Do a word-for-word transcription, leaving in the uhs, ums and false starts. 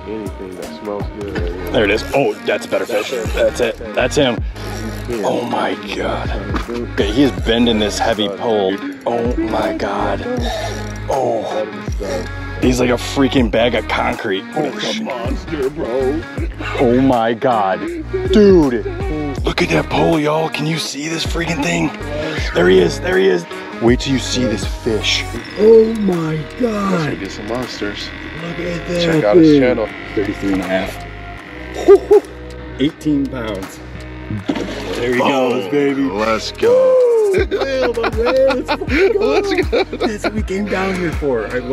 anything that smells good. Right here. There it is. Oh, that's a better fish. That's it. That's him. Oh my god. Okay, he is bending this heavy pole. Oh my god. Oh. He's like a freaking bag of concrete. Oh, That's a monster, bro. oh my god. Dude. Look at that pole, y'all. Can you see this freaking thing? There he is. There he is. Wait till you see this fish. Oh my Let's god. go get some monsters. Look at that. Check out his channel. thirty-three and a half. eighteen pounds. There he goes, baby. Let's go. Woo! Man, my man, let's fucking go. Let's go. That's what we came down here for.